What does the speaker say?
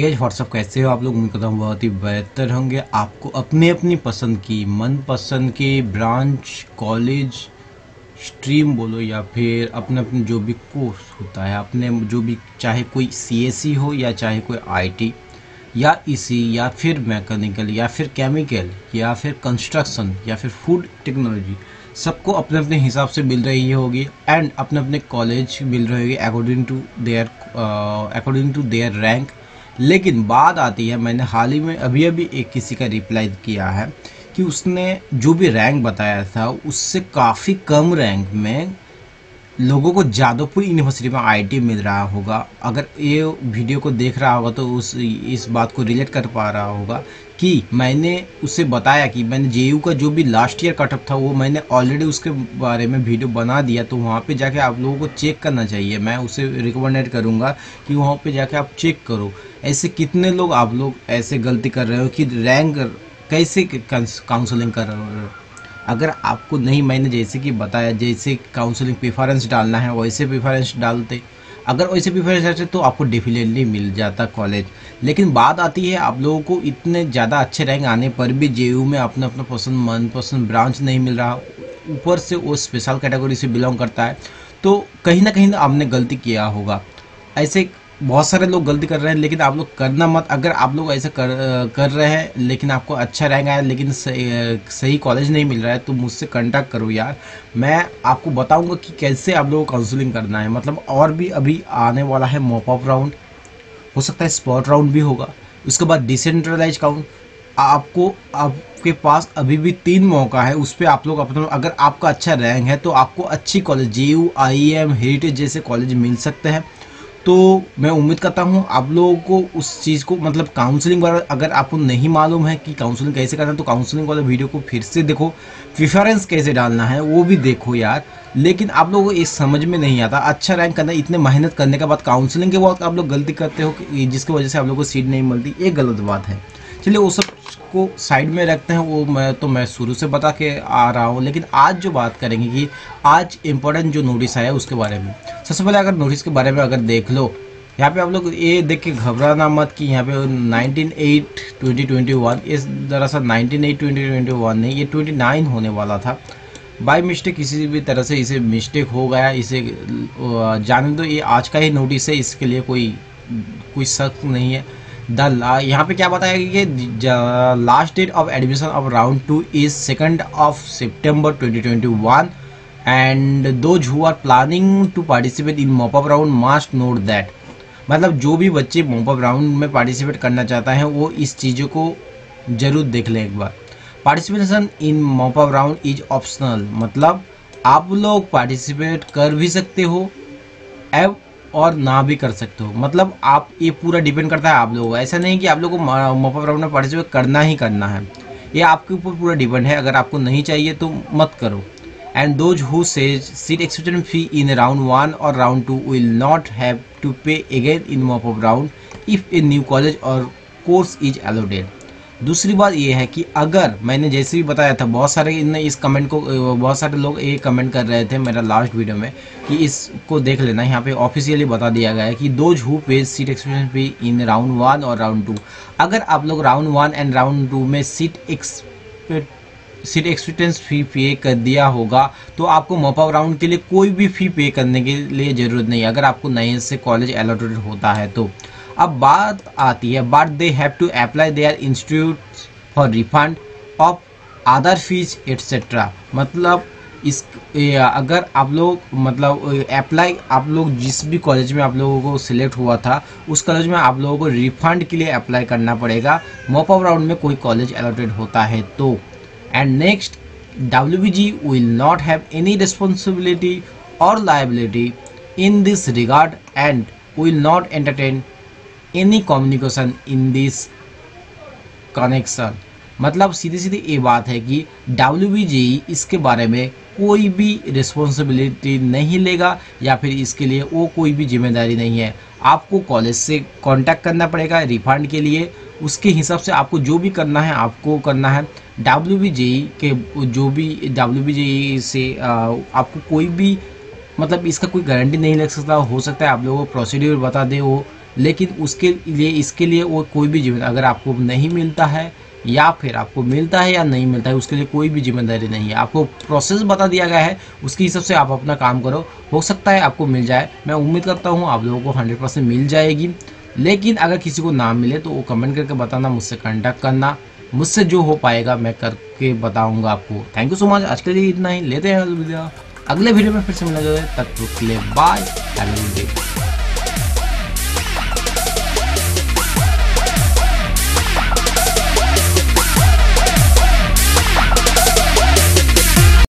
Guys what's up, कैसे हो आप लोग। उम्मीद करता हूँ बहुत ही बेहतर होंगे। आपको अपनी अपनी पसंद की मनपसंद के ब्रांच, कॉलेज, स्ट्रीम बोलो या फिर अपने अपने जो भी कोर्स होता है, अपने जो भी, चाहे कोई सीएससी हो या चाहे कोई आईटी या इसी या फिर मैकेनिकल या फिर केमिकल या फिर कंस्ट्रक्शन या फिर फूड टेक्नोलॉजी, सबको अपने अपने हिसाब से मिल रही होगी एंड अपने अपने कॉलेज मिल रही होगी अकॉर्डिंग टू देयर रैंक। लेकिन बात आती है, मैंने हाल ही में अभी अभी एक किसी का रिप्लाई किया है कि उसने जो भी रैंक बताया था उससे काफ़ी कम रैंक में लोगों को जादवपुर यूनिवर्सिटी में आईटी मिल रहा होगा। अगर ये वीडियो को देख रहा होगा तो इस बात को रिलेट कर पा रहा होगा कि मैंने उसे बताया कि मैंने जेयू का जो भी लास्ट ईयर कटअप था वो मैंने ऑलरेडी उसके बारे में वीडियो बना दिया, तो वहाँ पे जाके आप लोगों को चेक करना चाहिए। मैं उसे रिकमेंडेड करूँगा कि वहाँ पे जाके आप चेक करो। ऐसे कितने लोग आप लोग ऐसे गलती कर रहे हो कि रैंक कैसे काउंसलिंग कर रहे हो। अगर आपको नहीं, मैंने जैसे कि बताया, जैसे काउंसलिंग प्रेफरेंस डालना है वैसे प्रेफरेंस डालते। अगर वैसे प्रेफरेंस डालते तो आपको डेफिनेटली मिल जाता कॉलेज। लेकिन बात आती है, आप लोगों को इतने ज़्यादा अच्छे रैंक आने पर भी जेयू में अपना अपना पसंद मनपसंद ब्रांच नहीं मिल रहा, ऊपर से वो स्पेशल कैटेगरी से बिलोंग करता है, तो कहीं ना आपने गलती किया होगा। ऐसे बहुत सारे लोग गलती कर रहे हैं, लेकिन आप लोग करना मत। अगर आप लोग ऐसे कर रहे हैं लेकिन आपको अच्छा रैंक आया लेकिन सही कॉलेज नहीं मिल रहा है तो मुझसे कांटेक्ट करो यार। मैं आपको बताऊंगा कि कैसे आप लोगों को काउंसलिंग करना है। मतलब और भी अभी आने वाला है मॉप अप राउंड, हो सकता है स्पॉट राउंड भी होगा, उसके बाद डिसेंट्रलाइज काउंट। आपके पास अभी भी 3 मौका है, उस पर आप लोग अपना, अगर आपका अच्छा रैंक है तो आपको अच्छी कॉलेज जेयू, आईएम, हेरिटेज जैसे कॉलेज मिल सकते हैं। तो मैं उम्मीद करता हूँ आप लोगों को उस चीज़ को, मतलब काउंसलिंग वाला, अगर आपको नहीं मालूम है कि काउंसलिंग कैसे करना है तो काउंसलिंग वाला वीडियो को फिर से देखो। प्रेफरेंस कैसे डालना है वो भी देखो यार। लेकिन आप लोगों को ये समझ में नहीं आता, अच्छा रैंक करना, इतने मेहनत करने के बाद काउंसलिंग के बाद आप लोग गलती करते हो कि जिसकी वजह से आप लोगों को सीट नहीं मिलती, ये गलत बात है। चलिए वो सब को साइड में रखते हैं, वो मैं शुरू से बता के आ रहा हूँ। लेकिन आज जो बात करेंगे कि आज इम्पोर्टेंट जो नोटिस आया उसके बारे में। सबसे पहले अगर नोटिस के बारे में अगर देख लो, यहाँ पे आप लोग ये देख के घबराना मत कि यहाँ पे 19/8/2021, इस दरअसल 19/8/2021 नहीं, ये 29 होने वाला था। बाय मिस्टेक किसी भी तरह से इसे मिस्टेक हो गया, इसे जाने दो। ये आज का ही नोटिस है, इसके लिए कोई शक नहीं है। यहाँ पे क्या बताया कि last date of admission of round 2 is 2 September 2021 and those who are planning to participate in mop up round must note that. मतलब जो भी बच्चे मॉप अप राउंड में पार्टिसिपेट करना चाहता है वो इस चीज़ों को जरूर देख लें एक बार। Participation in mop up round is optional, मतलब आप लोग पार्टिसिपेट कर भी सकते हो और ना भी कर सकते हो। मतलब आप, ये पूरा डिपेंड करता है आप लोगों, ऐसा नहीं कि आप लोगों को मॉप अप राउंड में पार्टिसिपेट करना ही करना है, ये आपके ऊपर पूरा डिपेंड है। अगर आपको नहीं चाहिए तो मत करो। And those who pays seat acceptance fee in round 1 और round 2 will not have to pay again in mop up round if a new college और कोर्स इज अलॉटेड। दूसरी बात ये है कि अगर मैंने जैसे भी बताया था, बहुत सारे इस कमेंट को, बहुत सारे लोग ये कमेंट कर रहे थे मेरा लास्ट वीडियो में कि इसको देख लेना, यहाँ पे ऑफिशियली बता दिया गया है कि those who pays seat expectation fee in round 1 और राउंड 2, अगर आप लोग राउंड 1 एंड राउंड 2 में सीट एक्सपेक्टेंस फी पे कर दिया होगा तो आपको मॉप अप राउंड के लिए कोई भी फी पे करने के लिए ज़रूरत नहीं है, अगर आपको नए से कॉलेज अलॉटेड होता है तो। अब बात आती है, but they have to apply their institute for refund of other fees etcetera. मतलब अगर आप लोग, मतलब अप्लाई, आप लोग जिस भी कॉलेज में आप लोगों को सिलेक्ट हुआ था उस कॉलेज में आप लोगों को रिफंड के लिए अप्लाई करना पड़ेगा मॉप अप राउंड में कोई कॉलेज अलॉटेड होता है तो। And next, WBG will not have any responsibility or liability in this regard and will not entertain any communication in this connection। मतलब सीधी सीधी ये बात है कि WBG इसके बारे में कोई भी रिस्पॉन्सिबिलिटी नहीं लेगा या फिर इसके लिए वो कोई भी जिम्मेदारी नहीं है। आपको कॉलेज से कांटेक्ट करना पड़ेगा रिफंड के लिए, उसके हिसाब से आपको जो भी करना है आपको करना है। WBG के जो भी WBG से आपको कोई भी, मतलब इसका कोई गारंटी नहीं लग सकता। हो सकता है आप लोगों को प्रोसीड्यूर बता दे वो लेकिन उसके लिए इसके लिए वो कोई भी जिम्मेदारी, अगर आपको नहीं मिलता है या फिर आपको मिलता है या नहीं मिलता है, उसके लिए कोई भी जिम्मेदारी नहीं है। आपको प्रोसेस बता दिया गया है, उसके हिसाब से आप अपना काम करो, हो सकता है आपको मिल जाए। मैं उम्मीद करता हूँ आप लोगों को 100% मिल जाएगी। लेकिन अगर किसी को ना मिले तो वो कमेंट करके बताना, मुझसे कांटेक्ट करना, मुझसे जो हो पाएगा मैं करके बताऊंगा आपको। Thank you so much. आज के लिए इतना ही, लेते हैं अगले वीडियो में फिर से मिलेंगे, तब तक के लिए बाय।